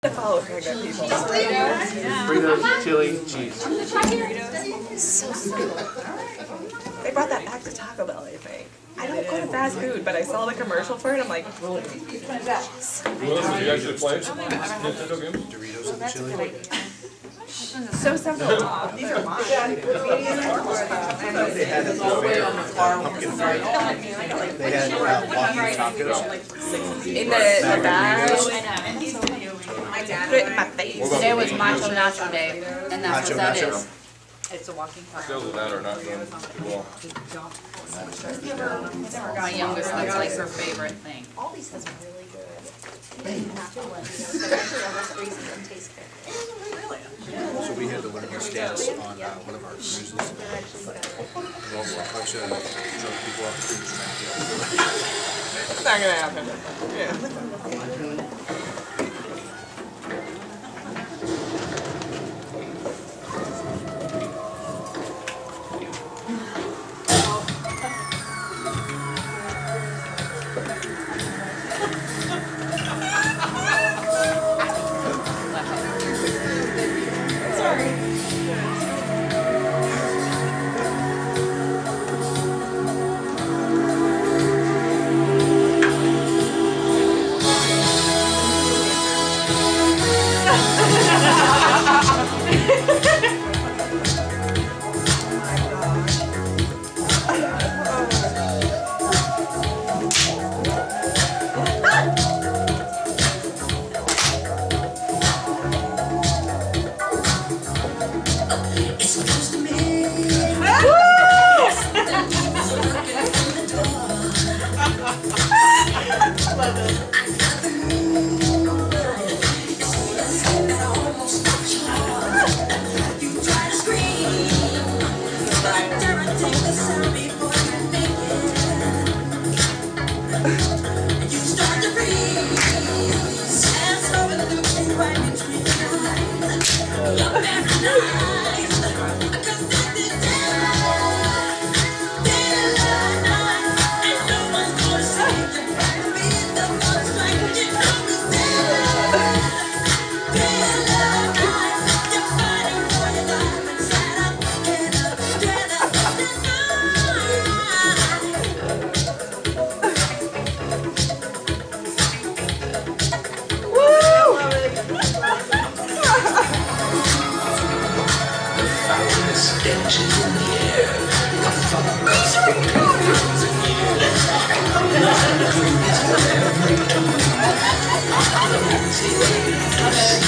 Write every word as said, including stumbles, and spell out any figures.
To follow pregnant people. Burrito, chili, cheese. So simple. They brought that back to Taco Bell, I think. I don't go to fast food, but I saw the commercial for it. I'm like, Melissa, do you actually play Nintendo games? Doritos and chili. so simple. These are mine. They had uh, pumpkin fries. They had uh, walking tacos. In the, the bag. Put it in my face. Today was Macho Nacho Day, and that's Nacho what that Nacho? is. It's a walking park. Sales of that are not doing too well. My youngest, that's like her favorite thing. Aldi's has really good. So we had to learn this dance on uh, one of our cruises. Well, a bunch of drunk people off the cruise trying to get It's not gonna happen. Yeah. Every